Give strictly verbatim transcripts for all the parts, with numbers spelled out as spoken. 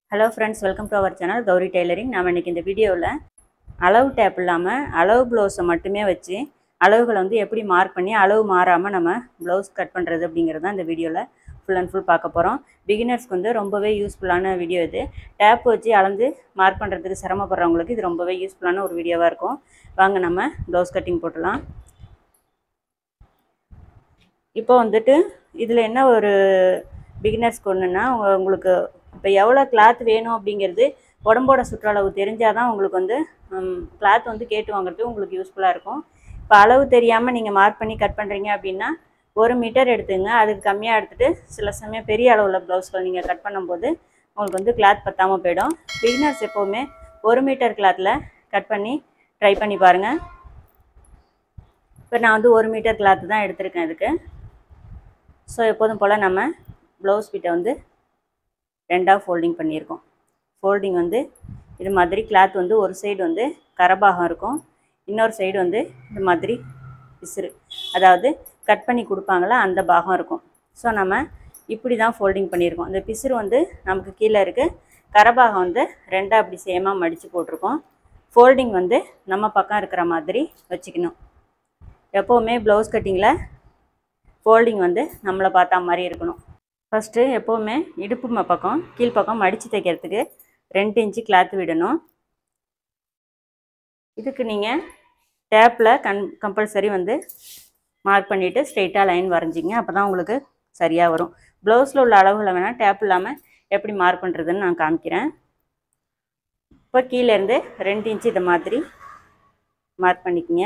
Hello friends, welcome to our channel Gauri Tailoring. நாம இன்னைக்கு இந்த வீடியோல அளவு டேப் இல்லாம அளவு ப்ளவுஸ் மட்டுமே வச்சு அளவுகளை வந்து எப்படி மார்க் பண்ணி அளவு மாறாம நம்ம ப்ளவுஸ் கட் பண்றது அப்படிங்கறது தான் இந்த வீடியோல full and full பார்க்க போறோம். பிகினர்ஸ்க்கு வந்து ரொம்பவே யூஸ்ஃபுல்லான வீடியோ இது. டேப் வச்சு அளந்து மார்க் பண்றதுக்கு சிரமப்படுறவங்களுக்கு இது ரொம்பவே யூஸ்ஃபுல்லான ஒரு வீடியோவா இருக்கும். வாங்க நம்ம ப்ளவுஸ் கட்டிங் போடலாம். இப்போ வந்துட்டு இதுல என்ன ஒரு பிகினர்ஸ்க்கு ஒண்ணுன்னா உங்களுக்கு இப்போ எவ்வளோ கிளாத் வேணும் அப்படிங்கிறது உடம்போட சுற்றளவு தெரிஞ்சால் தான் உங்களுக்கு வந்து கிளாத் வந்து கேட்டு வாங்குறது உங்களுக்கு யூஸ்ஃபுல்லாக இருக்கும். இப்போ அளவு தெரியாமல் நீங்கள் மார்க் பண்ணி கட் பண்ணுறீங்க அப்படின்னா ஒரு மீட்டர் எடுத்துங்க. அதுக்கு கம்மியாக எடுத்துகிட்டு சில சமயம் பெரிய அளவில் ப்ளவுஸ்கள் நீங்கள் கட் பண்ணும்போது உங்களுக்கு வந்து கிளாத் பத்தாமல் போயிடும். பிகினர்ஸ் எப்போவுமே ஒரு மீட்டர் கிளாத்தில் கட் பண்ணி ட்ரை பண்ணி பாருங்கள். இப்போ நான் வந்து ஒரு மீட்டர் கிளாத்து தான் எடுத்திருக்கேன் இதுக்கு. ஸோ எப்போதும் போல் நம்ம ப்ளவுஸ் பிட்டை வந்து ரெண்டாக ஃபோல்டிங் பண்ணியிருக்கோம். ஃபோல்டிங் வந்து இது மாதிரி கிளாத் வந்து ஒரு சைடு வந்து கரபாகம் இருக்கும், இன்னொரு சைடு வந்து இது மாதிரி பிசுறு, அதாவது கட் பண்ணி கொடுப்பாங்களா அந்த பாகம் இருக்கும். ஸோ நம்ம இப்படி தான் ஃபோல்டிங் பண்ணியிருக்கோம். இந்த பிசுறு வந்து நமக்கு கீழே இருக்குது, கரபாகம் வந்து ரெண்டாக அப்படி சேமாக மடித்து போட்டிருக்கோம். ஃபோல்டிங் வந்து நம்ம பக்கம் இருக்கிற மாதிரி வச்சுக்கணும். எப்போவுமே ப்ளவுஸ் கட்டிங்கில் ஃபோல்டிங் வந்து நம்மளை பார்த்தா மாதிரி இருக்கணும். ஃபஸ்ட்டு எப்போவுமே இடுப்பு பக்கம் கீழ்ப்பக்கம் மடித்து தைக்கிறதுக்கு ரெண்டு இன்ச்சு கிளாத் விடணும். இதுக்கு நீங்கள் டேப்பில் கன் கம்பல்சரி வந்து மார்க் பண்ணிவிட்டு ஸ்ட்ரெயிட்டாக லைன் வரைஞ்சிங்க. அப்போ தான் உங்களுக்கு சரியாக வரும். ப்ளவுஸில் உள்ள அளவுகளை வேணால் டேப் இல்லாமல் எப்படி மார்க் பண்ணுறதுன்னு நான் காமிக்கிறேன். இப்போ கீழேருந்து ரெண்டு இன்ச்சு இதை மாதிரி மார்க் பண்ணிக்கோங்க.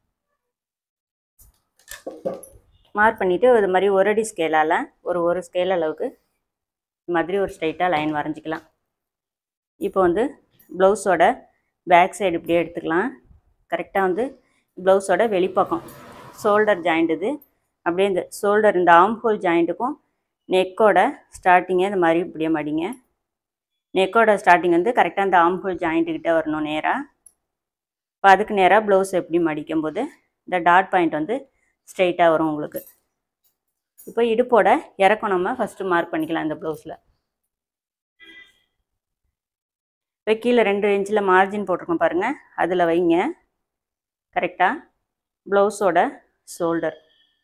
மார்க் பண்ணிவிட்டு இது மாதிரி ஒரு அடி ஸ்கேலால் ஒரு ஒரு ஸ்கேல் அளவுக்கு இது மாதிரி ஒரு ஸ்ட்ரைட்டாக லைன் வரைஞ்சிக்கலாம். இப்போ வந்து ப்ளவுஸோட பேக் சைடு இப்படியே எடுத்துக்கலாம். கரெக்டாக வந்து ப்ளவுஸோட வெளிப்பக்கம் ஷோல்டர் ஜாயிண்ட் இது அப்படியே இந்த ஷோல்டர் இந்த ஆர்ம் ஹோல் ஜாயிண்ட்டுக்கும் நெக்கோட ஸ்டார்டிங்கை இந்த மாதிரி இப்படியே மடிங்க. நெக்கோட ஸ்டார்டிங் வந்து கரெக்டாக இந்த ஆர்ம் ஹோல் ஜாயிண்ட்டுக்கிட்ட வரணும் நேராக. இப்போ அதுக்கு நேராக ப்ளவுஸ் எப்படி மடிக்கும்போது இந்த டாட் பாயிண்ட் வந்து ஸ்ட்ரெயிட்டாக வரும் உங்களுக்கு. இப்போ இடுப்போட இறக்கம் நம்ம ஃபஸ்ட்டு மார்க் பண்ணிக்கலாம். இந்த ப்ளவுஸில் இப்போ கீழே ரெண்டு இன்ச்சில் மார்ஜின் போட்டிருக்கோம் பாருங்கள், அதில் வைங்க. கரெக்டாக ப்ளவுஸோட ஷோல்டர்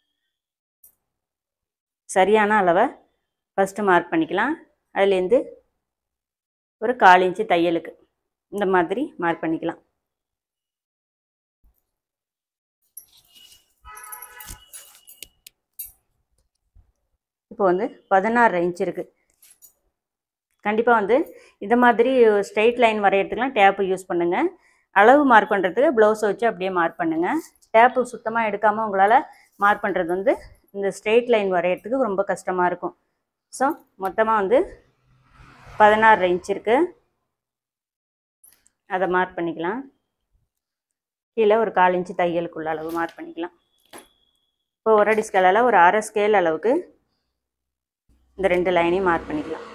சரியான அளவை ஃபஸ்ட்டு மார்க் பண்ணிக்கலாம். அதுலேருந்து ஒரு கால் இன்ச்சு தையலுக்கு இந்த மாதிரி மார்க் பண்ணிக்கலாம். இப்போ வந்து பதினாறு இன்ச் இருக்குது. கண்டிப்பாக வந்து இந்த மாதிரி ஸ்ட்ரெயிட் லைன் வரைகிறதுக்குலாம் டேப்பு யூஸ் பண்ணுங்கள். அளவு மார்க் பண்ணுறதுக்கு ப்ளவுஸை வச்சு அப்படியே மார்க் பண்ணுங்கள். டேப்பு சுத்தமாக எடுக்காமல் உங்களால் மார்க் பண்ணுறது வந்து இந்த ஸ்ட்ரெயிட் லைன் வரைகிறதுக்கு ரொம்ப கஷ்டமாக இருக்கும். ஸோ மொத்தமாக வந்து பதினாறு இன்ச் இருக்குது, அதை மார்க் பண்ணிக்கலாம். கீழே ஒரு கால் இன்ச்சு தையலுக்குள்ள அளவு மார்க் பண்ணிக்கலாம். இப்போ ஒரு அடி ஸ்கேலால் ஒரு அரை ஸ்கேல் அளவுக்கு இந்த ரெண்டு லைனையும் மார்க் பண்ணிக்கலாம்.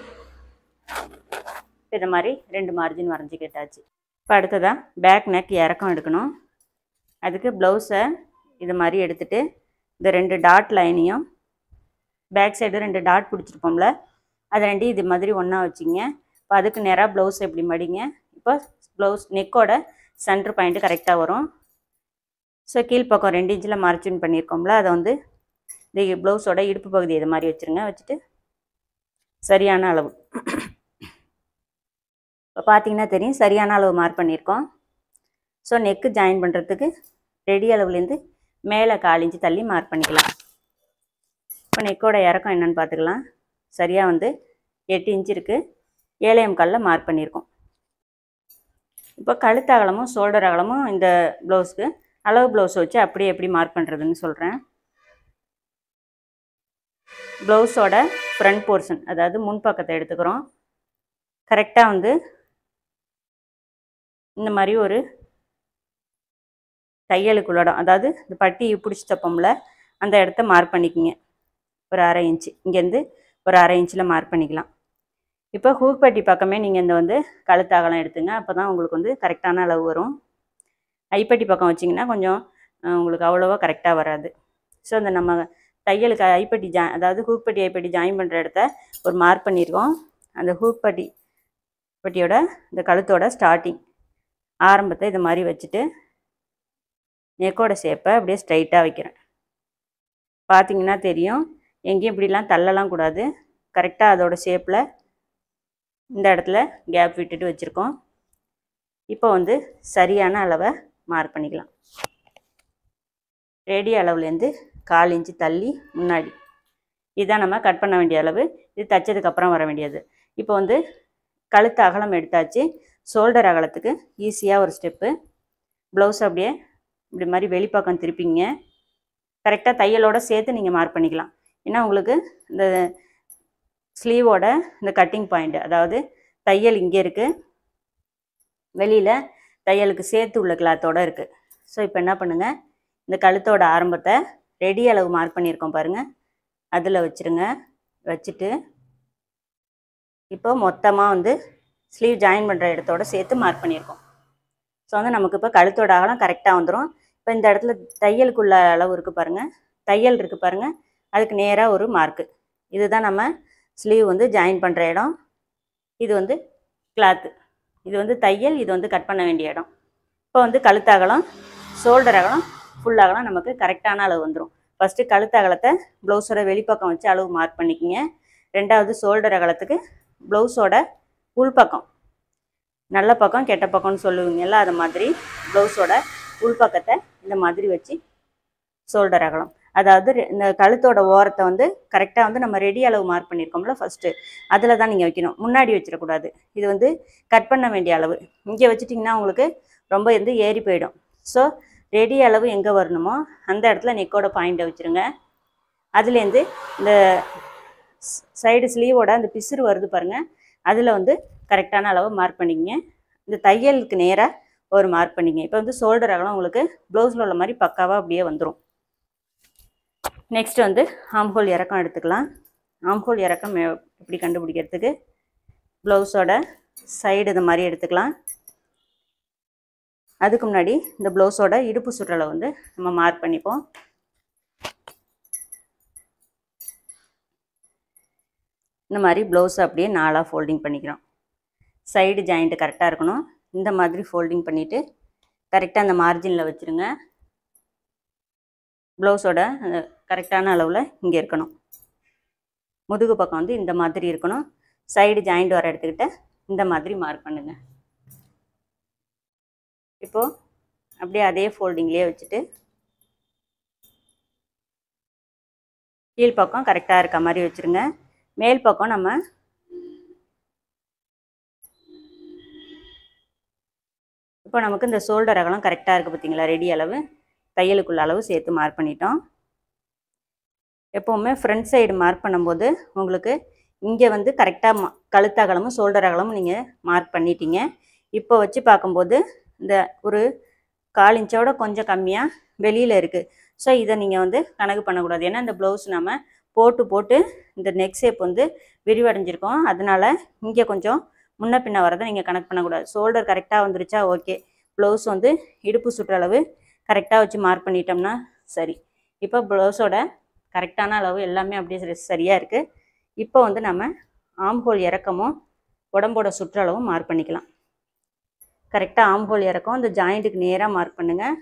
இது மாதிரி ரெண்டு மார்ஜின் வரைஞ்சிக்கிட்டாச்சு. இப்போ அடுத்ததாக பேக் நெக் இறக்கம் எடுக்கணும். அதுக்கு ப்ளவுஸை இது மாதிரி எடுத்துகிட்டு இந்த ரெண்டு டாட் லைனையும் பேக் சைடு ரெண்டு டாட் பிடிச்சிருப்போம்ல அது ரெண்டையும் இது மாதிரி ஒன்றா வச்சுங்க. இப்போ அதுக்கு நேராக ப்ளவுஸ் எப்படி மடிங்க. இப்போ ப்ளவுஸ் நெக்கோட சென்டர் பாயிண்ட்டு கரெக்டாக வரும். ஸோ கீழ்ப்பக்கம் ரெண்டு இன்ச்சில் மார்ஜின் பண்ணியிருக்கோம்ல அதை வந்து இந்த ப்ளவுஸோட இடுப்பு பகுதி இது மாதிரி வச்சுருங்க. வச்சுட்டு சரியான அளவு இப்போ பார்த்தீங்கன்னா தெரியும், சரியான அளவு மார்க் பண்ணியிருக்கோம். ஸோ நெக்கு ஜாயின் பண்ணுறதுக்கு ரெடி அளவுலேருந்து மேலே கால் இன்ச்சு தள்ளி மார்க் பண்ணிக்கலாம். இப்போ நெக்கோட இறக்கம் என்னென்னு பார்த்துக்கலாம். சரியாக வந்து எட்டு இன்ச்சு இருக்குது, ஏழாம் காலில் மார்க் பண்ணியிருக்கோம். இப்போ கழுத்து அகலமும் ஷோல்டர் அகலமும் இந்த ப்ளவுஸ்க்கு அளவு ப்ளவுஸை வச்சு அப்படியே எப்படி மார்க் பண்ணுறதுன்னு சொல்கிறேன். ப்ளவுஸோட ஃப்ரண்ட் போர்ஷன் அதாவது முன்பக்கத்தை எடுத்துக்கிறோம். கரெக்டாக வந்து இந்த மாதிரி ஒரு தையலுக்குள்ளடம், அதாவது இந்த பட்டி பிடிச்சி தப்போம்ல அந்த இடத்த மார்க் பண்ணிக்கோங்க. ஒரு அரை இன்ச்சு இங்கேருந்து ஒரு அரை இன்ச்சில் மார்க் பண்ணிக்கலாம். இப்போ ஹூக் பட்டி பக்கமே நீங்கள் இந்த வந்து கழுத்து அகலம் எடுத்துங்க. அப்போ தான் உங்களுக்கு வந்து கரெக்டான அளவு வரும். ஐப்பட்டி பக்கம் வச்சிங்கன்னா கொஞ்சம் உங்களுக்கு அவ்வளோவா கரெக்டாக வராது. ஸோ அந்த நம்ம தையலுக்கு ஐப்பட்டி ஜா அதாவது ஹூக் பட்டி ஐப்பட்டி ஜாயின் பண்ணுற இடத்த ஒரு மார்க் பண்ணியிருக்கோம். அந்த ஹூக் பட்டி பட்டியோட இந்த கழுத்தோட ஸ்டார்டிங் ஆரம்பத்தை இது மாதிரி வச்சுட்டு நெக்கோட ஷேப்பை அப்படியே ஸ்ட்ரைட்டாக வைக்கிறேன். பார்த்தீங்கன்னா தெரியும், எங்கேயும் இப்படிலாம் தள்ளலாம் கூடாது. கரெக்டாக அதோட ஷேப்பில் இந்த இடத்துல கேப் விட்டுட்டு வச்சுருக்கோம். இப்போ வந்து சரியான அளவை மார்க் பண்ணிக்கலாம். ரேடிய அளவுலேருந்து கால் இன்ச்சு தள்ளி முன்னாடி, இதுதான் நம்ம கட் பண்ண வேண்டிய அளவு. இது தைச்சதுக்கப்புறம் வர வேண்டியது. இப்போ வந்து கழுத்து அகலம் எடுத்தாச்சு. ஷோல்டர் அகலத்துக்கு ஈஸியாக ஒரு ஸ்டெப்பு. ப்ளவுஸ் அப்படியே இப்படி மாதிரி வெளிப்பக்கம் திருப்பிங்க. கரெக்டாக தையலோடு சேர்த்து நீங்கள் மார்க் பண்ணிக்கலாம். ஏன்னா உங்களுக்கு இந்த ஸ்லீவோட இந்த கட்டிங் பாயிண்ட், அதாவது தையல் இங்கே இருக்குது, வெளியில் தையலுக்கு சேர்த்து உள்ள கிளாத்தோடு இருக்குது. ஸோ இப்போ என்ன பண்ணுங்கள், இந்த கழுத்தோட ஆரம்பத்தை ரெடி அளவு மார்க் பண்ணியிருக்கோம் பாருங்கள், அதில் வச்சுருங்க. வச்சுட்டு இப்போ மொத்தமாக வந்து ஸ்லீவ் ஜாயின் பண்ணுற இடத்தோட சேர்த்து மார்க் பண்ணியிருக்கோம். ஸோ வந்து நமக்கு இப்போ கழுத்தோட அகலம் கரெக்டாக வந்துடும். இப்போ இந்த இடத்துல தையலுக்குள்ள அளவு இருக்குது பாருங்கள், தையல் இருக்குது பாருங்கள், அதுக்கு நேராக ஒரு மார்க்கு. இதுதான் நம்ம ஸ்லீவ் வந்து ஜாயின் பண்ணுற இடம். இது வந்து கிளாத்து, இது வந்து தையல், இது வந்து கட் பண்ண வேண்டிய இடம். இப்போ வந்து கழுத்து அகலம், ஷோல்டர் அகலம், ஃபுல் அகலம் நமக்கு கரெக்டான அளவு வந்துடும். ஃபஸ்ட்டு கழுத்து அகலத்தை ப்ளவுஸோட வெளிப்பக்கம் வச்சு அளவு மார்க் பண்ணிக்கிங்க. ரெண்டாவது ஷோல்டர் அகலத்துக்கு ப்ளவுஸோட உள்பக்கம், நல்ல பக்கம் கெட்ட பக்கம்னு சொல்லுவீங்கல்ல, அது மாதிரி ப்ளவுஸோட உள்பக்கத்தை இந்த மாதிரி வச்சு ஷோல்டர் அகலம், அதாவது இந்த கழுத்தோட ஓரத்தை வந்து கரெக்டாக வந்து நம்ம ரெடி அளவு மார்க் பண்ணியிருக்கோம்ல ஃபஸ்ட்டு, அதில் தான் நீங்கள் வைக்கணும். முன்னாடி வச்சிடக்கூடாது. இது வந்து கட் பண்ண வேண்டிய அளவு. இங்கே வச்சுட்டிங்கன்னா உங்களுக்கு ரொம்ப வந்து ஏறி போயிடும். ஸோ ரெடி அளவு எங்கே வரணுமோ அந்த இடத்துல நெக்கோட பாயிண்ட்டை வச்சுருங்க. அதுலேருந்து இந்த சைடு ஸ்லீவோட அந்த பிசுறு வருது பாருங்கள், அதில் வந்து கரெக்டான அளவு மார்க் பண்ணிக்கங்க. இந்த தையலுக்கு நேராக ஒரு மார்க் பண்ணிங்க. இப்போ வந்து ஷோல்டர் அகலம் உங்களுக்கு ப்ளவுஸில் உள்ள மாதிரி பக்காவாக அப்படியே வந்துடும். நெக்ஸ்ட் வந்து ஆம்ஹோல் இறக்கம் எடுத்துக்கலாம். ஆம்ஹோல் இறக்கம் எப்படி கண்டுபிடிக்கிறதுக்கு, ப்ளவுஸோட சைடு இது மாதிரி எடுத்துக்கலாம். அதுக்கு முன்னாடி இந்த ப்ளவுஸோட இடுப்பு சுற்றளவு வந்து நம்ம மார்க் பண்ணிப்போம். இந்த மாதிரி ப்ளவுஸை அப்படியே நாலாக ஃபோல்டிங் பண்ணிக்கிறோம். சைடு ஜாயிண்ட்டு கரெக்டாக இருக்கணும். இந்த மாதிரி ஃபோல்டிங் பண்ணிவிட்டு கரெக்டாக அந்த மார்ஜினில் வச்சுருங்க. ப்ளவுஸோட கரெக்டான அளவில் இங்கே இருக்கணும். முதுகு பக்கம் வந்து இந்த மாதிரி இருக்கணும். சைடு ஜாயிண்ட் வர எடுத்துக்கிட்ட இந்த மாதிரி மார்க் பண்ணுங்கள். இப்போது அப்படியே அதே ஃபோல்டிங்லேயே வச்சுட்டு கீழ் பக்கம் கரெக்டாக இருக்க மாதிரி வச்சுருங்க. மேல் பக்கம் நம்ம இப்போ நமக்கு இந்த ஷோல்டர் அகலம் கரெக்டாக இருக்குது பார்த்தீங்களா, ரெடி அளவு தையலுக்குள்ள அளவு சேர்த்து மார்க் பண்ணிட்டோம். எப்போவுமே ஃப்ரண்ட் சைடு மார்க் பண்ணும்போது உங்களுக்கு இங்கே வந்து கரெக்டாக மா கழுத்து அகலமும் ஷோல்டர் அகலமும் நீங்கள் மார்க் பண்ணிட்டீங்க. இப்போ வச்சு பார்க்கும்போது இந்த ஒரு கால் இன்ச்சோட கொஞ்சம் கம்மியாக வெளியில் இருக்குது. ஸோ இதை நீங்கள் வந்து கணக்கு பண்ணக்கூடாது. ஏன்னா இந்த ப்ளவுஸ் நம்ம போட்டு போட்டு இந்த நெக் ஷேப் வந்து விரிவடைஞ்சிருக்கோம். அதனால் இங்கே கொஞ்சம் முன்ன பின்ன வரதை நீங்கள் கணக்கு பண்ணக்கூடாது. ஷோல்டர் கரெக்டாக வந்துருச்சா ஓகே, ப்ளவுஸ் வந்து இடுப்பு சுற்றளவு கரெக்டாக வச்சு மார்க் பண்ணிட்டோம்னா சரி. இப்போ ப்ளவுஸோட கரெக்டான அளவு எல்லாமே அப்படியே சரியாக இருக்குது. இப்போ வந்து நம்ம ஆம்ஹோல் இறக்கமும் உடம்போட சுற்றளவும் மார்க் பண்ணிக்கலாம். கரெக்டாக ஆம்ஹோல் இறக்கம் இந்த ஜாயிண்ட்டுக்கு நேராக மார்க் பண்ணுங்கள்.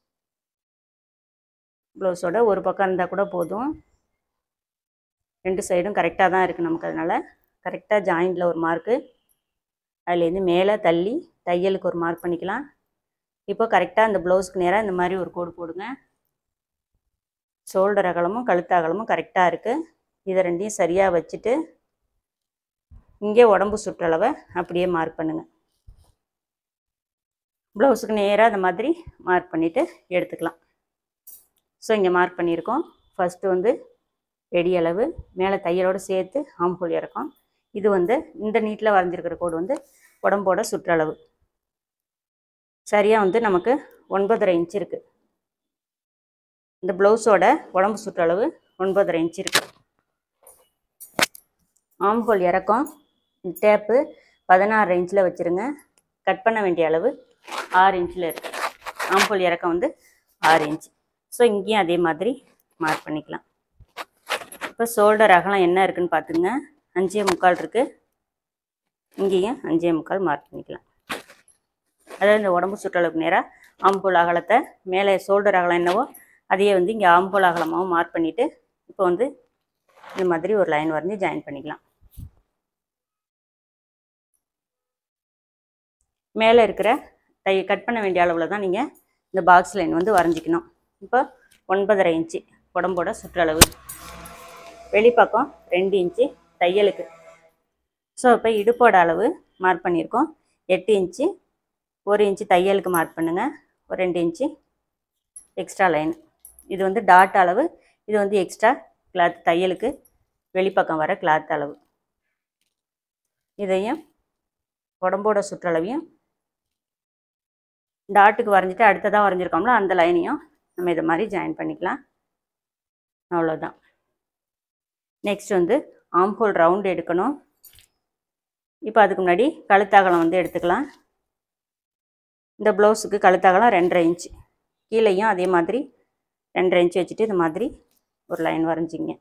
ப்ளவுஸோட ஒரு பக்கம் இருந்தால் கூட போதும். ரெண்டு சைடும் கரெக்டாக தான் இருக்குது நமக்கு. அதனால் கரெக்டாக ஜாயிண்டில் ஒரு மார்க்கு, அதுலேருந்து மேலே தள்ளி தையலுக்கு ஒரு மார்க் பண்ணிக்கலாம். இப்போ கரெக்டாக இந்த ப்ளவுஸ்க்கு நேராக இந்த மாதிரி ஒரு கோடு போடுங்க. ஷோல்டர் அகலமும் கழுத்து அகலமும் கரெக்டாக இருக்குது. இதை ரெண்டையும் சரியாக வச்சுட்டு இங்கே உடம்பு சுற்றளவை அப்படியே மார்க் பண்ணுங்கள். ப்ளவுஸுக்கு நேராக அந்த மாதிரி மார்க் பண்ணிவிட்டு எடுத்துக்கலாம். ஸோ இங்கே மார்க் பண்ணியிருக்கோம். ஃபஸ்ட்டு வந்து ரெடி அளவு, மேலே தையலோடு சேர்த்து ஆம்ஹோல் இறக்கம். இது வந்து இந்த நீட்டில் வரைஞ்சிருக்கிற கோடு வந்து உடம்போட சுற்றளவு. சரியாக வந்து நமக்கு ஒன்பதரை இன்ச்சு இருக்குது. இந்த ப்ளவுஸோட உடம்பு சுற்றளவு ஒன்பதரை இன்ச்சு இருக்குது. ஆம்ஹோல் இறக்கம் டேப்பு பதினாறு இன்ச்சில் வச்சுருங்க. கட் பண்ண வேண்டிய அளவு ஆறு இன்ச்சில் இருக்குது. ஆம்ஹோல் இறக்கம் வந்து ஆறு இன்ச்சு. ஸோ இங்கேயும் அதே மாதிரி மார்க் பண்ணிக்கலாம். இப்போ ஷோல்டர் அகலம் என்ன இருக்குதுன்னு பார்த்துங்க. அஞ்சே முக்கால் இருக்குது. இங்கேயும் அஞ்சே முக்கால் மார்க் பண்ணிக்கலாம். அதாவது இந்த உடம்பு சுற்றளவுக்கு நேராக ஆம்போல் அகலத்தை மேலே ஷோல்டர் அகலம் என்னவோ அதையே வந்து இங்கே ஆம்போல் அகலமாகவும் மார்க் பண்ணிவிட்டு இப்போ வந்து இந்த மாதிரி ஒரு லைன் வரைஞ்சி ஜாயின் பண்ணிக்கலாம். மேலே இருக்கிற டை கட் பண்ண வேண்டிய அளவில் தான் நீங்கள் இந்த பாக்ஸ் லைன் வந்து வரைஞ்சிக்கணும். இப்போ ஒன்பதரை இன்ச்சு உடம்போட சுற்றளவு, வெளிப்பக்கம் ரெண்டு இன்ச்சு தையலுக்கு. ஸோ இப்போ இடுப்போட அளவு மார்க் பண்ணியிருக்கோம் எட்டு இன்ச்சு, ஒரு இன்ச்சு தையலுக்கு மார்க் பண்ணுங்கள், ஒரு ரெண்டு இன்ச்சு எக்ஸ்ட்ரா லைன். இது வந்து டாட் அளவு, இது வந்து எக்ஸ்ட்ரா கிளாத் தையலுக்கு வெளிப்பக்கம் வர கிளாத் அளவு. இதையும் உடம்போட சுற்றளவையும் டாட்டுக்கு வரைஞ்சிட்டு அடுத்ததாக வரைஞ்சிருக்கோம்ல அந்த லைனையும் நம்ம இதை மாதிரி ஜாயின் பண்ணிக்கலாம். அவ்வளோதான். நெக்ஸ்ட் வந்து ஆம்ஹோல் ரவுண்ட் எடுக்கணும். இப்போ அதுக்கு முன்னாடி கழுத்தகலம் வந்து எடுத்துக்கலாம். இந்த ப்ளவுஸுக்கு கழுத்தகலம் ரெண்டரை இன்ச்சு, கீழேயும் அதே மாதிரி ரெண்டரை இன்ச்சு வச்சுட்டு இது மாதிரி ஒரு லைன் வரைஞ்சிங்க.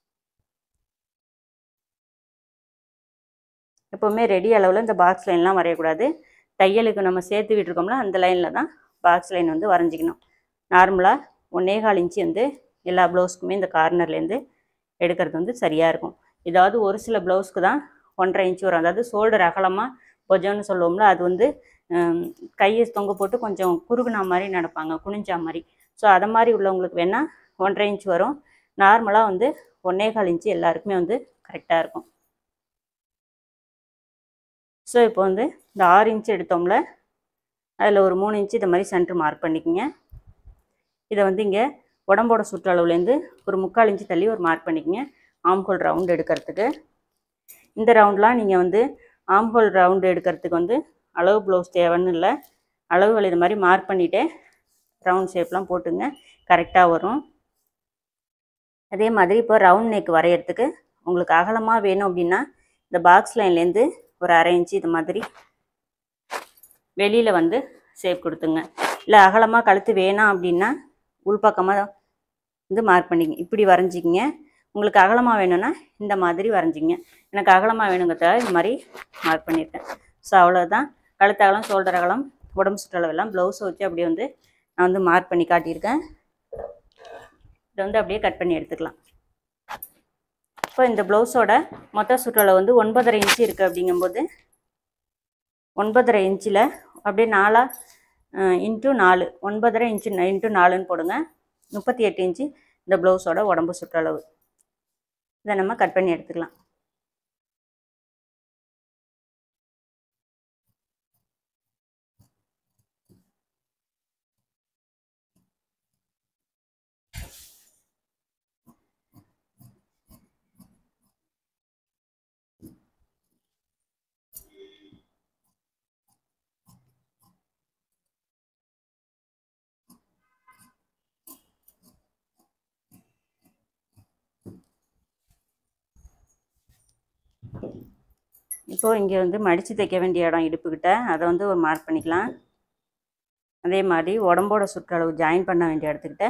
எப்போவுமே ரெடி அளவில் இந்த பாக்ஸ் லைன்லாம் வரையக்கூடாது. தையலுக்கு நம்ம சேர்த்து விட்டுருக்கோம்ல அந்த லைனில் தான் பாக்ஸ் லைன் வந்து வரைஞ்சிக்கணும். நார்மலாக ஒன்றே கால் இன்ச்சு வந்து எல்லா ப்ளவுஸுக்குமே இந்த கார்னர்லேருந்து எடுக்கிறது வந்து சரியாக இருக்கும். ஏதாவது ஒரு சில ப்ளவுஸ்க்கு தான் ஒன்றரை இன்ச்சு வரும். அதாவது ஷோல்டர் அகலமாக பொஜன்னு சொல்லுவோம்ல, அது வந்து கையை தொங்க போட்டு கொஞ்சம் குறுகுனா மாதிரி நடப்பாங்க, குனிஞ்சா மாதிரி. ஸோ அதை மாதிரி உள்ளவங்களுக்கு வேணால் ஒன்றரை இன்ச்சு வரும். நார்மலாக வந்து ஒன்றே கால் இன்ச்சு எல்லாருக்குமே வந்து கரெக்டாக இருக்கும். ஸோ இப்போ வந்து இந்த ஆறு இன்ச்சு எடுத்தோம்ல அதில் ஒரு மூணு இன்ச்சு இந்த மாதிரி சென்டர் மார்க் பண்ணிக்கோங்க. இதை வந்து இங்கே உடம்போட சுற்றளவுலேருந்து ஒரு முக்கால் இன்ச்சு தள்ளி ஒரு மார்க் பண்ணிக்கோங்க ஆம்ஹோல் ரவுண்டு எடுக்கிறதுக்கு. இந்த ரவுண்ட்லாம் நீங்கள் வந்து ஆம்ஹோல் ரவுண்டு எடுக்கிறதுக்கு வந்து அளவு ப்ளவுஸ் தேவைன்னு இல்லை, அளவுகள் இது மாதிரி மார்க் பண்ணிவிட்டு ரவுண்ட் ஷேப்லாம் போட்டுங்க, கரெக்டாக வரும். அதே மாதிரி இப்போ ரவுண்ட் நெக் வரைகிறதுக்கு உங்களுக்கு அகலமாக வேணும் அப்படின்னா இந்த பாக்ஸ் லைன்லேருந்து ஒரு அரை இன்ச்சு இது மாதிரி வெளியில் வந்து ஷேப் கொடுத்துங்க. இல்லை அகலமாக கழுத்து வேணாம் அப்படின்னா உள்பக்கமாக வந்து மார்க் பண்ணிங்க, இப்படி வரைஞ்சிக்கிங்க. உங்களுக்கு அகலமாக வேணும்னா இந்த மாதிரி வரைஞ்சிங்க. எனக்கு அகலமாக வேணுங்கிறத இது மாதிரி மார்க் பண்ணியிருக்கேன். ஸோ அவ்வளோதான். கழுத்து அகலம், ஷோல்டர் அகலம், உடம்பு சுற்றளவெல்லாம் ப்ளவுஸை வச்சு அப்படியே வந்து நான் வந்து மார்க் பண்ணி காட்டியிருக்கேன். இதை வந்து அப்படியே கட் பண்ணி எடுத்துக்கலாம். இப்போ இந்த ப்ளவுஸோட மொத்த சுற்றளவு வந்து ஒன்பதரை இன்ச்சு இருக்குது. அப்படிங்கும்போது ஒன்பதரை இன்ச்சில் அப்படியே நாலா இன்ட்டு நாலு, ஒன்பதரை இன்ச்சு இன்ட்டு நாலுன்னு போடுங்க. முப்பத்தி எட்டு இன்ச்சு இந்த ப்ளவுஸோட உடம்பு சுற்றளவு. இதை நம்ம கட் பண்ணி எடுத்துக்கலாம். இப்போது இங்கே வந்து மடித்து தைக்க வேண்டிய இடம் இடுப்புக்கிட்ட, அதை வந்து ஒரு மார்க் பண்ணிக்கலாம். அதே மாதிரி உடம்போட சுற்றளவு ஜாயின் பண்ண வேண்டிய இடத்துக்கிட்ட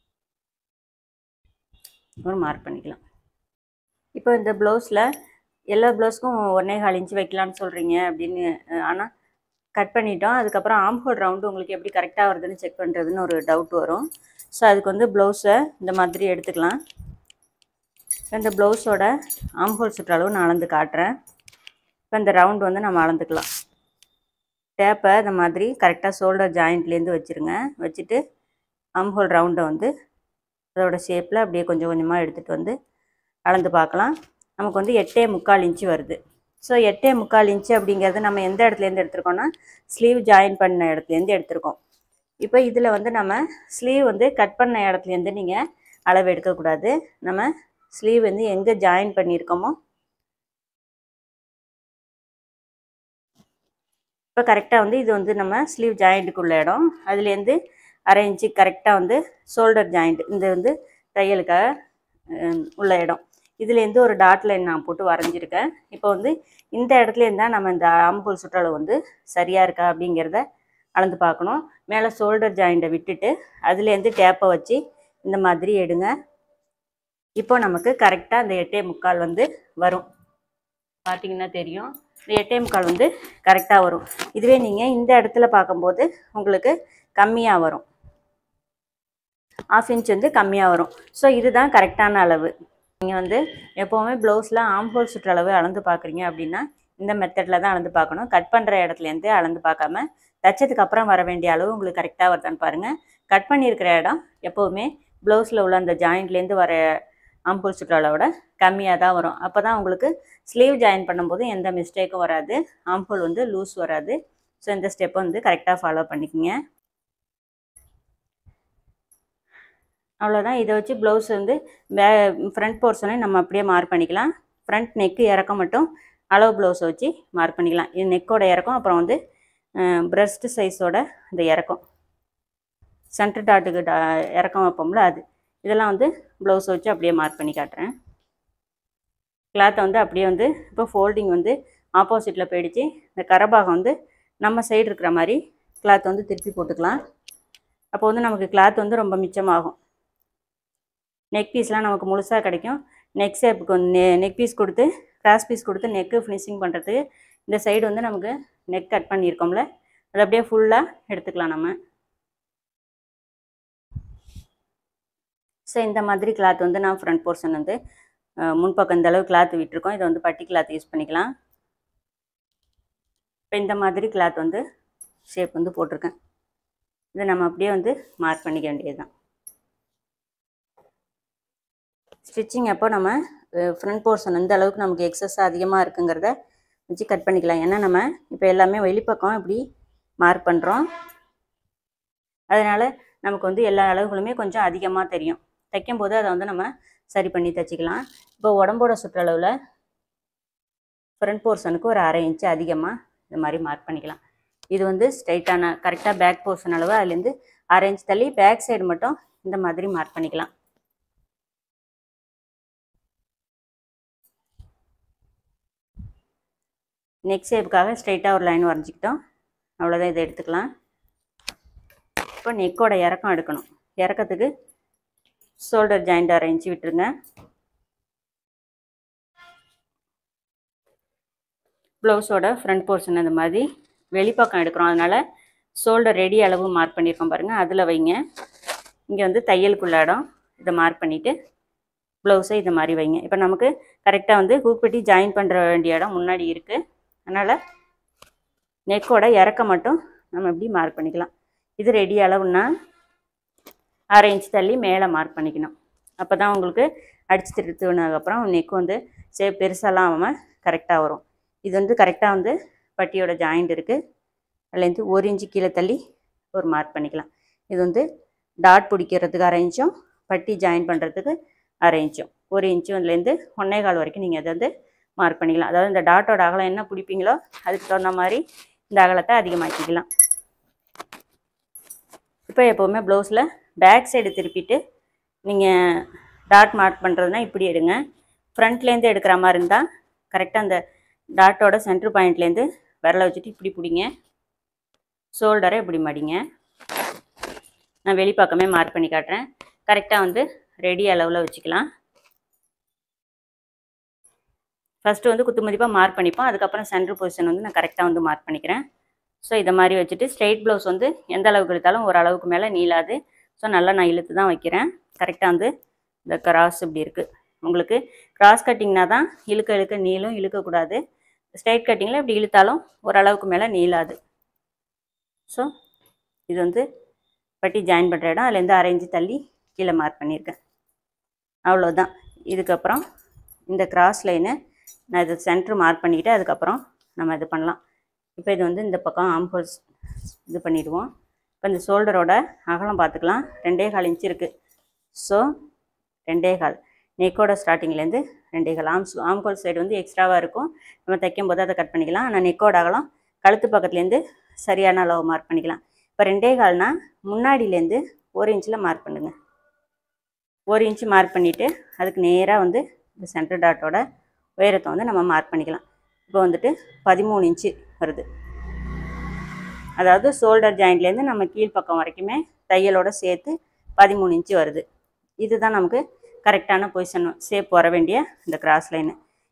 ஒரு மார்க் பண்ணிக்கலாம். இப்போ இந்த ப்ளவுஸில் எல்லா ப்ளவுஸ்க்கும் ஒன்றே கால் இன்ச்சு வைக்கலான்னு சொல்கிறீங்க அப்படின்னு, ஆனால் கட் பண்ணிட்டோம். அதுக்கப்புறம் ஆம்ஹோல் ரவுண்டு உங்களுக்கு எப்படி கரெக்டாக வருதுன்னு செக் பண்ணுறதுன்னு ஒரு டவுட் வரும். ஸோ அதுக்கு வந்து ப்ளவுஸை இந்த மாதிரி எடுத்துக்கலாம். இந்த ப்ளவுஸோட ஆம்ஹோல் சுற்றளவு நான் அளந்து காட்டுறேன். இப்போ இந்த ரவுண்டு வந்து நம்ம அளந்துக்கலாம். டேப்பை இந்த மாதிரி கரெக்டாக ஷோல்டர் ஜாயிண்ட்லேருந்து வச்சுருங்க. வச்சுட்டு ஆம்ஹோல் ரவுண்டை வந்து அதோட ஷேப்பில் அப்படியே கொஞ்சம் கொஞ்சமாக எடுத்துகிட்டு வந்து அளந்து பார்க்கலாம். நமக்கு வந்து எட்டே முக்கால் இன்ச்சு வருது. ஸோ எட்டே முக்கால் இன்ச்சு அப்படிங்கிறது நம்ம எந்த இடத்துலேருந்து எடுத்துருக்கோம்னா ஸ்லீவ் ஜாயின் பண்ண இடத்துலேருந்து எடுத்திருக்கோம். இப்போ இதில் வந்து நம்ம ஸ்லீவ் வந்து கட் பண்ண இடத்துலேருந்து நீங்கள் அளவு எடுக்கக்கூடாது. நம்ம ஸ்லீவ் வந்து எங்கே ஜாயின் பண்ணியிருக்கோமோ இப்போ கரெக்டாக வந்து இது வந்து நம்ம ஸ்லீவ் ஜாயிண்ட்டுக்குள்ள இடம், அதுலேருந்து அரை இன்ச்சு கரெக்டாக வந்து ஷோல்டர் ஜாயிண்ட் இந்த வந்து தையலுக்காக உள்ள இடம், இதுலேருந்து ஒரு டாட் லைன் நான் போட்டு வரைஞ்சிருக்கேன். இப்போ வந்து இந்த இடத்துலேருந்து தான் நம்ம இந்த ஆம்ஹோல் சுற்றளவு வந்து சரியாக இருக்கா அப்படிங்கிறத அளந்து பார்க்கணும். மேலே ஷோல்டர் ஜாயிண்ட்டை விட்டுட்டு அதுலேருந்து டேப்பை வச்சு இந்த மாதிரி எடுங்க. இப்போ நமக்கு கரெக்டாக அந்த எட்டே முக்கால் வந்து வரும். பார்த்தீங்கன்னா தெரியும். எட்டே முக்கால் வந்து கரெக்டாக வரும். இதுவே நீங்கள் இந்த இடத்துல பார்க்கும்போது உங்களுக்கு கம்மியாக வரும், ஆஃப் இன்ச் வந்து கம்மியாக வரும். ஸோ இதுதான் கரெக்டான அளவு. நீங்கள் வந்து எப்போவுமே ப்ளவுஸில் ஆம்ஹோல் சுற்றளவு அளந்து பார்க்குறீங்க அப்படின்னா இந்த மெத்தடில் தான் அளந்து பார்க்கணும். கட் பண்ணுற இடத்துலேருந்து அளந்து பார்க்காம தைச்சதுக்கு அப்புறம் வர வேண்டிய அளவு உங்களுக்கு கரெக்டாக வருதான்னு பாருங்கள். கட் பண்ணியிருக்கிற இடம் எப்போவுமே ப்ளவுஸில் உள்ள அந்த ஜாயிண்ட்லேருந்து வர ஆம்ஹோல் சுற்றளவோட கம்மியாக தான் வரும். அப்போ தான் உங்களுக்கு ஸ்லீவ் ஜாயின் பண்ணும்போது எந்த மிஸ்டேக்கும் வராது, ஆம்ஹோல் வந்து லூஸ் வராது. ஸோ இந்த ஸ்டெப்பை வந்து கரெக்டாக ஃபாலோ பண்ணிக்கோங்க. அவ்வளோதான். இதை வச்சு ப்ளவுஸ் வந்து வே ஃப்ரண்ட் போர்ஷனை நம்ம அப்படியே மார்க் பண்ணிக்கலாம். ஃப்ரண்ட் நெக்கு இறக்கம் மட்டும் அளவு ப்ளவுஸை வச்சு மார்க் பண்ணிக்கலாம். இது நெக்கோட இறக்கம், அப்புறம் வந்து ப்ரெஸ்ட் சைஸோட இந்த இறக்கம், சென்டர் டாட்டுக்கு டா இறக்கம் வைப்போம்ல அது, இதெல்லாம் வந்து ப்ளவுஸை வச்சு அப்படியே மார்க் பண்ணி காட்டுறேன். கிளாத்தை வந்து அப்படியே வந்து இப்போ ஃபோல்டிங் வந்து ஆப்போசிட்டில் போயிடுச்சு. இந்த கரபாகம் வந்து நம்ம சைடு இருக்கிற மாதிரி கிளாத் வந்து திருப்பி போட்டுக்கலாம். அப்போ வந்து நமக்கு கிளாத் வந்து ரொம்ப மிச்சமாகும். நெக் பீஸ்லாம் நமக்கு முழுசாக கிடைக்கும். நெக் ஷேப்புக்கு வந்து நெ நெக் பீஸ் கொடுத்து கிராஸ் பீஸ் கொடுத்து நெக்கு ஃபினிஷிங் பண்ணுறதுக்கு இந்த சைடு வந்து நமக்கு நெக் கட் பண்ணியிருக்கோம்ல, அது அப்படியே ஃபுல்லாக எடுத்துக்கலாம் நம்ம. ஸோ இந்த மாதிரி கிளாத் வந்து நான் ஃப்ரண்ட் போர்ஷன் வந்து முன்பக்கம் இந்த அளவு கிளாத் விட்டுருக்கோம். இதை வந்து பட்டி கிளாத் யூஸ் பண்ணிக்கலாம். இப்போ இந்த மாதிரி கிளாத் வந்து ஷேப் வந்து போட்டிருக்கேன். இதை நம்ம அப்படியே வந்து மார்க் பண்ணிக்க வேண்டியது தான். ஸ்டிச்சிங் அப்போ நம்ம ஃப்ரண்ட் போர்ஷன் இந்த அளவுக்கு நமக்கு எக்ஸஸாக அதிகமாக இருக்குங்கிறத வச்சு கட் பண்ணிக்கலாம். ஏன்னா நம்ம இப்போ எல்லாமே வெளிப்பக்கம் இப்படி மார்க் பண்ணுறோம், அதனால் நமக்கு வந்து எல்லா அளவுகளுமே கொஞ்சம் அதிகமாக தெரியும். தைக்கும்போது அதை வந்து நம்ம சரி பண்ணி தைச்சிக்கலாம். இப்போ உடம்போட சுற்றளவில் ஃப்ரண்ட் போர்ஷனுக்கு ஒரு அரை இன்ச்சு அதிகமாக இந்த மாதிரி மார்க் பண்ணிக்கலாம். இது வந்து ஸ்ட்ரைட்டான கரெக்டாக பேக் போர்ஷன் அளவு, அதுலேருந்து அரை இன்ச் தள்ளி பேக் சைடு மட்டும் இந்த மாதிரி மார்க் பண்ணிக்கலாம். நெக் ஷேப்புக்காக ஸ்ட்ரைட்டாக ஒரு லைன் வரைஞ்சிக்கிட்டோம். அவ்வளோதான், இதை எடுத்துக்கலாம். இப்போ நெக்கோட இறக்கம் எடுக்கணும். இறக்கத்துக்கு ஷோல்டர் ஜாயிண்ட் அரை இன்ச்சு விட்டுருங்க. ப்ளவுஸோட ஃப்ரண்ட் போர்ஷன் இந்த மாதிரி வெளிப்பக்கம் எடுக்கிறோம், அதனால் ஷோல்டர் ரெடி அளவு மார்க் பண்ணியிருக்கோம் பாருங்கள், அதில் வைங்க. இங்கே வந்து தையலுக்குள்ள இடம் இதை மார்க் பண்ணிவிட்டு ப்ளவுஸை இதை மாதிரி வைங்க. இப்போ நமக்கு கரெக்டாக வந்து ஹூக் ஜாயின் பண்ணுற வேண்டிய இடம் முன்னாடி இருக்குது, அதனால் நெக்கோட இறக்கம் மட்டும் நம்ம இப்படி மார்க் பண்ணிக்கலாம். இது ரெடி அளவுன்னா அரை இன்ச் தள்ளி மேலே மார்க் பண்ணிக்கணும். அப்போ தான் உங்களுக்கு அடித்து திருத்துனதுக்கப்புறம் நெக் வந்து சேப் பெருசாலாம் ஆகாமல் கரெக்டாக வரும். இது வந்து கரெக்டாக வந்து பட்டியோட ஜாயிண்ட் இருக்குது, அதுலேருந்து ஒரு இன்ச்சு கீழே தள்ளி ஒரு மார்க் பண்ணிக்கலாம். இது வந்து டாட் பிடிக்கிறதுக்கு அரை இன்ச்சும் பட்டி ஜாயின் பண்ணுறதுக்கு அரை இன்ச்சும் ஒரு இன்ச்சும் அதுலேருந்து ஒன்றே கால் வரைக்கும் நீங்கள் அதை வந்து மார்க் பண்ணிக்கலாம். அதாவது இந்த டாட்டோட அகலம் என்ன பிடிப்பீங்களோ அதுக்கு தகுந்த மாதிரி இந்த அகலத்தை அதிகமாக்கிக்கலாம். இப்போ எப்போவுமே ப்ளவுஸில் பேக் சைடு திருப்பிட்டு நீங்கள் டாட் மார்க் பண்ணுறதுனா இப்படி எடுங்க. ஃப்ரண்ட்லேருந்து எடுக்கிற மாதிரி இருந்தால் கரெக்டாக அந்த டாட்டோட சென்ட்ரு பாயிண்ட்லேருந்து விரலை வச்சுட்டு இப்படி பிடிங்க, ஷோல்டரை இப்படி மடிங்க. நான் வெளிப்பக்கமே மார்க் பண்ணி காட்டுறேன். கரெக்டாக வந்து ரெடி அளவில் வச்சுக்கலாம். ஃபஸ்ட்டு வந்து குத்து மதிப்பாக மார்க் பண்ணிப்போம், அதுக்கப்புறம் சென்ட்ரு பொசிஷன் வந்து நான் கரெக்டாக வந்து மார்க் பண்ணிக்கிறேன். ஸோ இதை மாதிரி வச்சுட்டு ஸ்ட்ரெயிட் ப்ளவுஸ் வந்து எந்த அளவுக்கு இழுத்தாலும் ஒரு அளவுக்கு மேலே நீளாது. ஸோ நல்லா நான் இழுத்து தான் வைக்கிறேன். கரெக்டாக வந்து இந்த கிராஸ் இப்படி இருக்குது. உங்களுக்கு கிராஸ் கட்டிங்னா தான் இழுக்க இழுக்க நீளும், இழுக்கக்கூடாது. ஸ்ட்ரெயிட் கட்டிங்கில் இப்படி இழுத்தாலும் ஓரளவுக்கு மேலே நீளாது. ஸோ இது வந்து பட்டி ஜாயின் பண்ணுற இடம், அதுலேருந்து அரை இன்ச்சு தள்ளி கீழே மார்க் பண்ணியிருக்கேன். அவ்வளோதான். இதுக்கப்புறம் இந்த கிராஸ் லைனை நான் இது சென்ட்ரு மார்க் பண்ணிக்கிட்டு அதுக்கப்புறம் நம்ம இது பண்ணலாம். இப்போ இது வந்து இந்த பக்கம் ஆம்ஹோல்ஸ் இது பண்ணிவிடுவோம். இப்போ இந்த ஷோல்டரோட அகலம் பார்த்துக்கலாம். ரெண்டே கால் இன்ச்சு இருக்குது. ஸோ ரெண்டே கால் நெக்கோட ஸ்டார்டிங்லேருந்து ரெண்டே கால். ஆம்ஸ் ஆம்ஹோல் சைடு வந்து எக்ஸ்ட்ராவாக இருக்கும், நம்ம தைக்கும் போது அதை கட் பண்ணிக்கலாம். ஆனால் நெக்கோட அகலம் கழுத்து பக்கத்துலேருந்து சரியான அளவு மார்க் பண்ணிக்கலாம். இப்போ ரெண்டே கால்னால் முன்னாடியிலேருந்து ஒரு இன்ச்சில் மார்க் பண்ணுங்கள். ஒரு இன்ச்சு மார்க் பண்ணிவிட்டு அதுக்கு நேராக வந்து இந்த சென்டர் டாட்டோட உயரத்தை வந்து நம்ம மார்க் பண்ணிக்கலாம். இப்போ வந்துட்டு பதிமூணு இன்ச்சு வருது. அதாவது ஷோல்டர் ஜாயிண்ட்லேருந்து நம்ம கீழ்ப்பக்கம் வரைக்குமே தையலோடு சேர்த்து பதிமூணு இன்ச்சு வருது. இதுதான் நமக்கு கரெக்டான பொசிஷன் ஷேப் வர வேண்டிய இந்த கிராஸ் லைனு.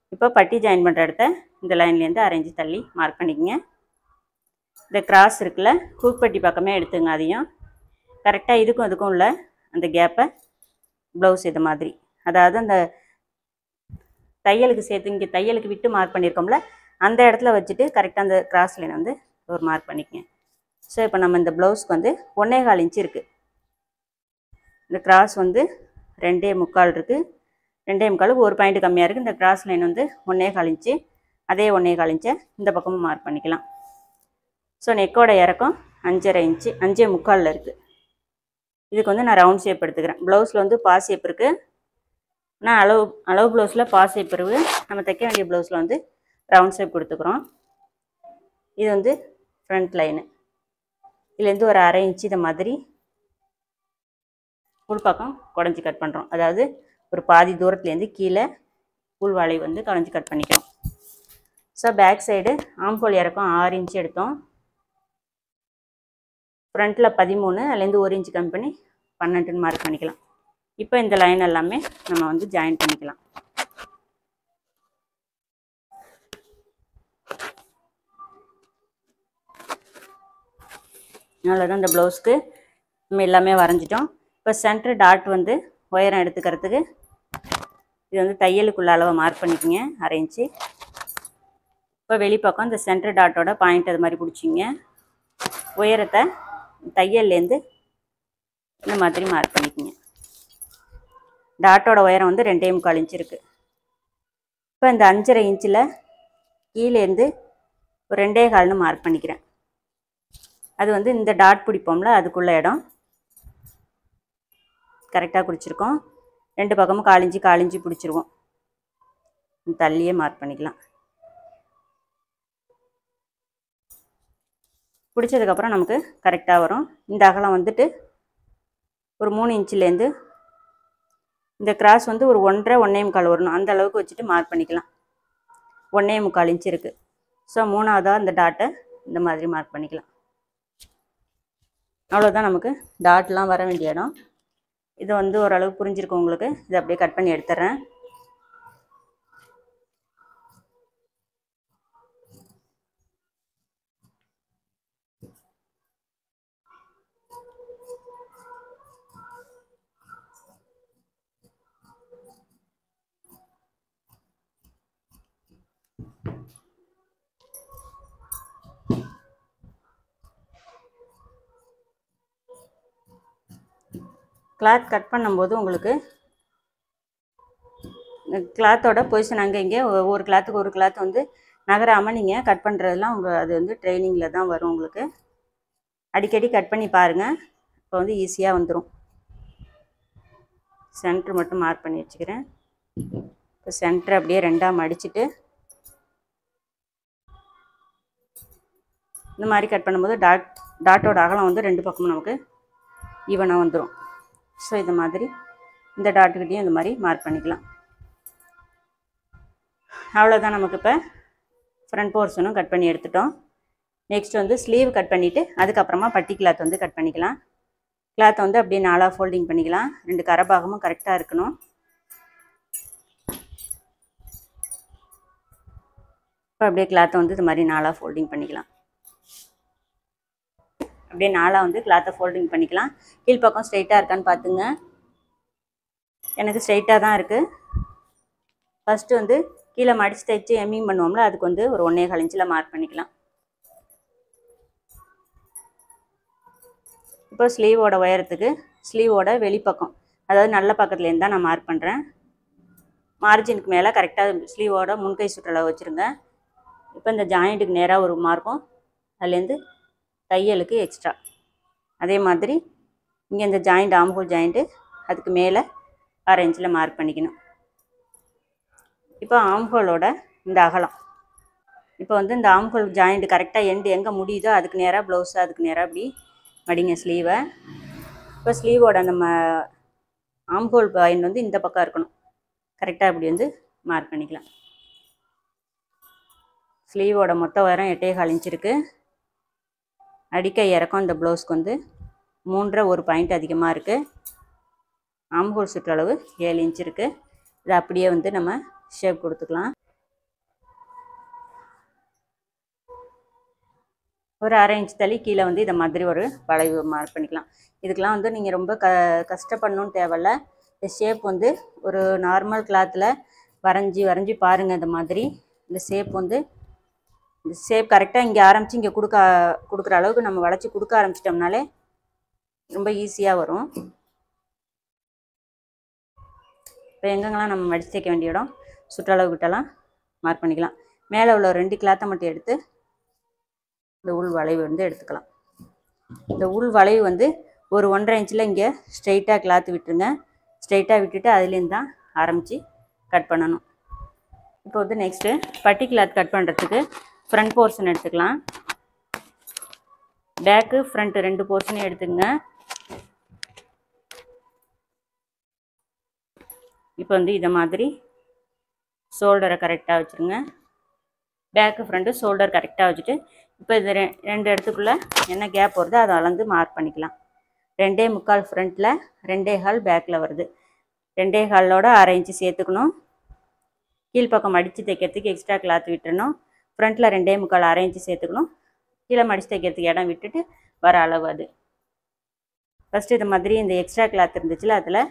இப்போ பட்டி ஜாயின் பண்ணுற இடத்த இந்த லைன்லேருந்து அரைஞ்சி தள்ளி மார்க் பண்ணிக்கங்க. இந்த கிராஸ் இருக்குல்ல, ஹூக் பட்டி பக்கமே எடுத்துங்க. அதையும் கரெக்டாக இதுக்கும் இதுக்கும் உள்ள அந்த கேப்பை ப்ளவுஸ் இது மாதிரி, அதாவது அந்த தையலுக்கு சேர்த்து இங்கே தையலுக்கு விட்டு மார்க் பண்ணியிருக்கோம்ல, அந்த இடத்துல வச்சுட்டு கரெக்டாக அந்த கிராஸ் லைன் வந்து ஒரு மார்க் பண்ணிக்கங்க. ஸோ இப்போ நம்ம இந்த ப்ளவுஸ்க்கு வந்து ஒன்றே கால் இன்ச்சு இருக்குது. இந்த கிராஸ் வந்து ரெண்டே முக்கால் இருக்குது. ரெண்டே முக்காலுக்கு ஒரு பாயிண்ட் கம்மியாக இருக்குது. இந்த கிராஸ் லைன் வந்து ஒன்றே கால் இன்ச்சு. அதே ஒன்றே கால் இன்ச்சை இந்த பக்கமும் மார்க் பண்ணிக்கலாம். ஸோ நெக்கோட இறக்கம் அஞ்சரை இன்ச்சு, அஞ்சே முக்காலில் இருக்குது. இதுக்கு வந்து நான் ரவுண்ட் ஷேப் எடுத்துக்கிறேன். ப்ளவுஸில் வந்து பா ஷேப் இருக்குது. நான் அளவு அளவு ப்ளவுஸில் பா ஷேப் இருக்குது. நம்ம தைக்க வேண்டிய ப்ளவுஸில் வந்து ரவுண்ட் ஷேப் கொடுத்துக்குறோம். இது வந்து ஃப்ரண்ட் லைனு. இதுலேருந்து ஒரு அரை இன்ச்சு இதை மாதிரி உள்பக்கம் குடஞ்சி கட் பண்ணுறோம். அதாவது ஒரு பாதி தூரத்துலேருந்து கீழே உள்வாளை வந்து குடஞ்சி கட் பண்ணிக்கிறோம். ஸோ பேக் சைடு ஆம்கோல் இறக்கம் ஆறு இன்ச்சு எடுத்தோம். ஃப்ரண்ட்டில் பதிமூணு, அதுலேருந்து ஒரு இன்ச்சு கம்மி பண்ணி பன்னெண்டுன்னு மார்க் பண்ணிக்கலாம். இப்போ இந்த லைன் எல்லாமே நம்ம வந்து ஜாயின் பண்ணிக்கலாம். அவ்வளோதான், இந்த ப்ளவுஸ்க்கு நம்ம எல்லாமே வரைஞ்சிட்டோம். இப்போ சென்டர் டாட் வந்து உயரம் எடுத்துக்கிறதுக்கு இது வந்து தையலுக்குள்ள அளவை மார்க் பண்ணிக்கோங்க, அரை இன்ச்சு. இப்போ வெளிப்பக்கம் இந்த சென்டர் டாட்டோட பாயிண்ட் அது மாதிரி பிடிச்சிங்க. உயரத்தை தையல்லேருந்து இந்த மாதிரி மார்க் பண்ணிக்கோங்க. டாட்டோட உயரம் வந்து ரெண்டே முக்கால் இன்ச்சு இருக்குது. இப்போ இந்த அஞ்சரை இன்ச்சில் கீழேருந்து ஒரு ரெண்டே கால்னு மார்க் பண்ணிக்கிறேன். அது வந்து இந்த டாட் பிடிப்போம்ல, அதுக்குள்ள இடம் கரெக்டாக பிடிச்சிருக்கோம். ரெண்டு பக்கமும் காலிஞ்சி காலிஞ்சி பிடிச்சிருவோம். தள்ளியே மார்க் பண்ணிக்கலாம். பிடிச்சதுக்கப்புறம் நமக்கு கரெக்டாக வரும். இந்த அகலம் வந்துட்டு ஒரு மூணு இன்ச்சிலேருந்து இந்த கிராஸ் வந்து ஒரு ஒன்றரை ஒன்றே முக்கால் வரணும். அந்த அளவுக்கு வச்சுட்டு மார்க் பண்ணிக்கலாம். ஒன்றே முக்கால் இன்ச்சு இருக்குது. ஸோ மூணாவதாக இந்த டாட்டை இந்த மாதிரி மார்க் பண்ணிக்கலாம். அவ்வளோதான், நமக்கு டாட்லாம் வர வேண்டிய இடம். இது வந்து ஓரளவு புரிஞ்சிருக்கும் உங்களுக்கு. இதை அப்படியே கட் பண்ணி எடுத்துட்றேன். கிளாத் கட் பண்ணும்போது உங்களுக்கு கிளாத்தோட பொசிஷன் அங்கே இங்கே ஒரு கிளாத்துக்கு ஒரு கிளாத் வந்து நகராமல் நீங்கள் கட் பண்ணுறதுலாம் உங்கள் அது வந்து ட்ரைனிங்கில் தான் வரும். உங்களுக்கு அடிக்கடி கட் பண்ணி பாருங்கள். இப்போ வந்து ஈஸியாக வந்துடும். சென்ட்ரு மட்டும் மார்க் பண்ணி வச்சுக்கிறேன். இப்போ சென்டர் அப்படியே ரெண்டாக மடிச்சுட்டு இந்த மாதிரி கட் பண்ணும்போது டாட் டாட்டோட அகலம் வந்து ரெண்டு பக்கமும் நமக்கு ஈவனாக வந்துடும். ஸோ இது மாதிரி இந்த டாட்டுக்கிட்டையும் இந்த மாதிரி மார்க் பண்ணிக்கலாம். அவ்வளோதான், நமக்கு இப்போ ஃப்ரண்ட் போர்ஷனும் கட் பண்ணி எடுத்துட்டோம். நெக்ஸ்ட் வந்து ஸ்லீவ் கட் பண்ணிவிட்டு அதுக்கப்புறமா பட்டி கிளாத் வந்து கட் பண்ணிக்கலாம். கிளாத்தை வந்து அப்படியே நாலாக ஃபோல்டிங் பண்ணிக்கலாம். ரெண்டு கரபாகமும் கரெக்டாக இருக்கணும். இப்போ அப்படியே கிளாத்தை வந்து இது மாதிரி நாலாக ஃபோல்டிங் பண்ணிக்கலாம். அப்படியே நாலாக வந்து கிளாத்தை ஃபோல்டிங் பண்ணிக்கலாம். கீழ்ப்பக்கம் ஸ்ட்ரைட்டாக இருக்கான்னு பார்த்துங்க. எனக்கு ஸ்ட்ரைட்டாக தான் இருக்குது. ஃபஸ்ட்டு வந்து கீழே மடிச்சு தைச்சு எம்மிங் பண்ணுவோம்ல, அதுக்கு வந்து ஒரு ஒன்றே கால் இன்ச்சில் மார்க் பண்ணிக்கலாம். இப்போ ஸ்லீவோட உயரத்துக்கு ஸ்லீவோட வெளிப்பக்கம், அதாவது நல்ல பக்கத்துலேருந்து தான் நான் மார்க் பண்ணுறேன். மார்ஜினுக்கு மேலே கரெக்டாக ஸ்லீவோட முன்கை சுற்றளவு வச்சுருங்க. இப்போ இந்த ஜாயிண்ட்டுக்கு நேராக ஒரு மார்க்கும், அதுலேருந்து தையலுக்கு எக்ஸ்ட்ரா அதே மாதிரி இங்கே இந்த ஜாயிண்ட் ஆம்ஹோல் ஜாயிண்ட்டு அதுக்கு மேலே அரை இன்ச்சில் மார்க் பண்ணிக்கணும். இப்போ ஆம்ஹோலோட இந்த அகலம், இப்போ வந்து இந்த ஆம்ஹோல் ஜாயிண்ட் கரெக்டாக எண்டு எங்கே முடியுதோ அதுக்கு நேராக ப்ளவுஸு அதுக்கு நேராக அப்படி மடிங்க ஸ்லீவை. இப்போ ஸ்லீவோட நம்ம ஆம்ஹோல் பாயிண்ட் வந்து இந்த பக்கம் இருக்கணும். கரெக்டாக இப்படி வந்து மார்க் பண்ணிக்கலாம். ஸ்லீவோட மொத்த உயரம் எட்டே கால் இன்ச் இருக்குது. அடிக்க இறக்கம் இந்த ப்ளவுஸ்க்கு வந்து மூன்றரை ஒரு பாயிண்ட் அதிகமாக இருக்குது. ஆம்ஹோல் சுற்றளவு ஏழு இன்ச் இருக்குது. இதை அப்படியே வந்து நம்ம ஷேப் கொடுத்துக்கலாம். ஒரு அரை இன்ச் தள்ளி கீழே வந்து இதை மாதிரி ஒரு வளைவு மார்க் பண்ணிக்கலாம். இதுக்கெலாம் வந்து நீங்கள் ரொம்ப க கஷ்டப்படணும்னு தேவையில்ல. இந்த ஷேப் வந்து ஒரு நார்மல் கிளாத்தில் வரைஞ்சி வரைஞ்சி பாருங்கள். இந்த மாதிரி இந்த ஷேப் வந்து இந்த ஷேப் கரெக்டாக இங்கே ஆரம்பித்து இங்கே கொடுக்க கொடுக்குற அளவுக்கு நம்ம வளைச்சி கொடுக்க ஆரம்பிச்சிட்டோம்னாலே ரொம்ப ஈஸியாக வரும். இப்போ எங்கெங்கெல்லாம் நம்ம மடித்து தைக்க வேண்டிய இடம் சுற்றளவு கிட்டலாம் மார்க் பண்ணிக்கலாம். மேலே உள்ள ரெண்டு கிளாத்தை மட்டும் எடுத்து இந்த உள் வளைவு வந்து எடுத்துக்கலாம். இந்த உள் வளைவு வந்து ஒரு ஒன்றரை இன்ச்சில் இங்கே ஸ்ட்ரெயிட்டாக கிளாத்து விட்டுருங்க. ஸ்ட்ரெயிட்டாக விட்டுட்டு அதுலேருந்து தான் ஆரம்பித்து கட் பண்ணணும். இப்போ வந்து நெக்ஸ்ட்டு பட்டி கிளாத் கட் பண்ணுறதுக்கு ஃப்ரண்ட் போர்ஷன் எடுத்துக்கலாம். பேக்கு ஃப்ரண்ட்டு ரெண்டு போர்ஷனையும் எடுத்துக்கங்க. இப்போ வந்து இதை மாதிரி ஷோல்டரை கரெக்டாக வச்சுருங்க. பேக்கு ஃப்ரண்ட்டு ஷோல்டர் கரெக்டாக வச்சுட்டு இப்போ இது ரெ ரெண்டு இடத்துக்குள்ளே என்ன கேப் வருதோ அதை அளந்து மார்க் பண்ணிக்கலாம். ரெண்டே முக்கால் ஃப்ரண்ட்டில் ரெண்டே கால் பேக்கில் வருது. ரெண்டே காலோட அரை இன்ச்சு சேர்த்துக்கணும். கீழ்ப்பக்கம் மடித்து தைக்கிறதுக்கு எக்ஸ்ட்ரா கிளாத் விட்டுறணும். ஃப்ரண்ட்டில் ரெண்டே முக்கால் அரை இன்ச்சு சேர்த்துக்கணும். கீழே மடித்து தைக்கிறதுக்கு இடம் விட்டுட்டு வர அளவு அது. ஃபஸ்ட்டு இது மாதிரி இந்த எக்ஸ்ட்ரா கிளாத் இருந்துச்சுல அதில்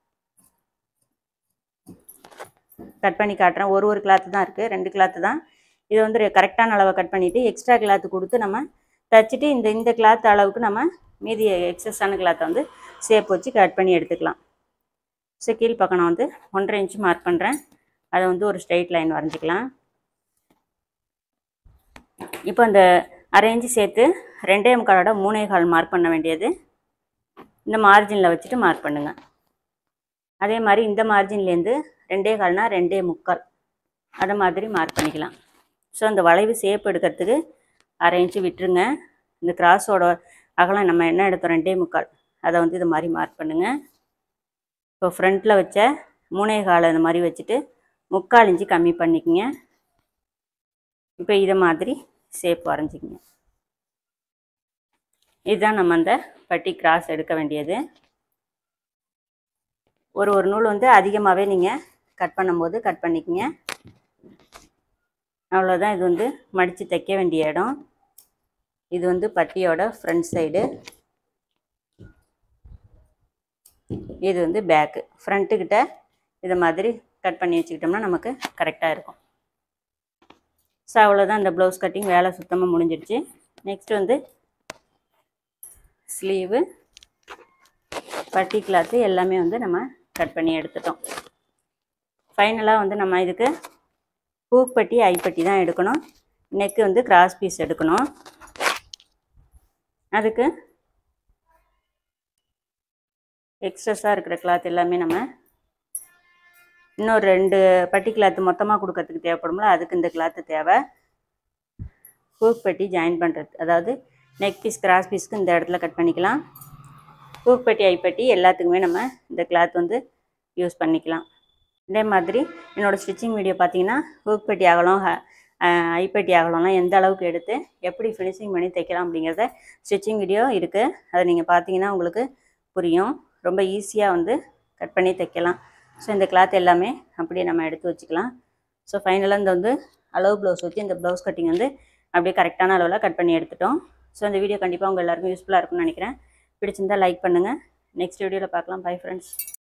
கட் பண்ணி காட்டுறேன். ஒரு ஒரு கிளாத்து தான் இருக்குது, ரெண்டு கிளாத்து தான். இது வந்து கரெக்டான அளவை கட் பண்ணிவிட்டு எக்ஸ்ட்ரா கிளாத்து கொடுத்து நம்ம தைச்சிட்டு இந்த இந்த கிளாத் அளவுக்கு நம்ம மீதி எக்ஸஸான கிளாத்தை வந்து ஷேப் வச்சு கட் பண்ணி எடுத்துக்கலாம். ஸோ கீழ் பக்கம் நான் வந்து ஒன்றரை இன்ச்சு மார்க் பண்ணுறேன். அதை வந்து ஒரு ஸ்ட்ரெயிட் லைன் வரைஞ்சிக்கலாம். இப்போ இந்த அரை இன்ச்சு சேர்த்து ரெண்டே முக்காலோட மூணே கால் மார்க் பண்ண வேண்டியது இந்த மார்ஜினில் வச்சுட்டு மார்க் பண்ணுங்கள். அதே மாதிரி இந்த மார்ஜின்லேருந்து ரெண்டே கால்னால் ரெண்டே முக்கால் அதை மாதிரி மார்க் பண்ணிக்கலாம். ஸோ அந்த வளைவு ஷேப் எடுக்கிறதுக்கு அரை இன்ச்சு விட்டுருங்க. இந்த கிராஸோட அகலம் நம்ம என்ன எடுத்தோம் ரெண்டே முக்கால், அதை வந்து இது மாதிரி மார்க் பண்ணுங்கள். இப்போ ஃப்ரண்ட்டில் வச்ச மூணே கால் இந்த மாதிரி வச்சுட்டு முக்கால் இன்ச்சு கம்மி பண்ணிக்கங்க. இப்போ இதை மாதிரி ஷேப் வரைஞ்சிக்கங்க. இதுதான் நம்ம அந்த பட்டி கிராஸ் எடுக்க வேண்டியது. ஒரு ஒரு நூல் வந்து அதிகமாகவே நீங்கள் கட் பண்ணும்போது கட் பண்ணிக்கங்க. அவ்வளோதான். இது வந்து மடித்து தைக்க வேண்டிய இடம். இது வந்து பட்டியோட ஃப்ரண்ட் சைடு, இது வந்து பேக்கு. ஃப்ரண்ட்டுக்கிட்ட இதை மாதிரி கட் பண்ணி வச்சுக்கிட்டோம்னா நமக்கு கரெக்டாக இருக்கும். ஸோ அவ்வளோதான். இந்த ப்ளவுஸ் கட்டிங் வேலை சுத்தமாக முடிஞ்சிடுச்சு. நெக்ஸ்ட் வந்து ஸ்லீவு, பட்டி கிளாத்து எல்லாமே வந்து நம்ம கட் பண்ணி எடுத்துட்டோம். ஃபைனலாக வந்து நம்ம இதுக்கு ஹூக் பட்டி ஐப்பட்டி தான் எடுக்கணும். நெக்கு வந்து கிராஸ் பீஸ் எடுக்கணும். அதுக்கு எக்ஸ்ட்ரஸாக இருக்கிற கிளாத் எல்லாமே நம்ம இன்னொரு ரெண்டு பட்டி கிளாத்து மொத்தமாக கொடுக்கறதுக்கு தேவைப்படும்ல, அதுக்கு இந்த கிளாத்து தேவை. ஹூக் பட்டி ஜாயின் பண்ணுறது, அதாவது நெக் பீஸ் கிராஸ் பீஸ்க்கு இந்த இடத்துல கட் பண்ணிக்கலாம். ஹூக் பட்டி ஐப்பட்டி எல்லாத்துக்குமே நம்ம இந்த கிளாத் வந்து யூஸ் பண்ணிக்கலாம். இதே மாதிரி என்னோடய ஸ்டிச்சிங் வீடியோ பார்த்தீங்கன்னா ஹூக் பட்டி அகலம் ஐப்பட்டி அகலம்லாம் எந்த அளவுக்கு எடுத்து எப்படி ஃபினிஷிங் பண்ணி தைக்கலாம் அப்படிங்கிறத ஸ்டிச்சிங் வீடியோ இருக்குது. அதை நீங்கள் பார்த்தீங்கன்னா உங்களுக்கு புரியும். ரொம்ப ஈஸியாக வந்து கட் பண்ணி தைக்கலாம். ஸோ இந்த கிளாத் எல்லாமே அப்படியே நம்ம எடுத்து வச்சுக்கலாம். ஸோ ஃபைனலாக இந்த வந்து அளவு ப்ளவுஸ் வச்சு இந்த ப்ளவுஸ் கட்டிங் வந்து அப்படியே கரெக்டான அளவில் கட் பண்ணி எடுத்துட்டோம். ஸோ இந்த வீடியோ கண்டிப்பாக உங்கள் எல்லாருக்கும் யூஸ்ஃபுல்லாக இருக்கும்னு நினைக்கிறேன். பிடிச்சிருந்தால் லைக் பண்ணுங்கள். நெக்ஸ்ட் வீடியோவில் பார்க்கலாம். Bye friends.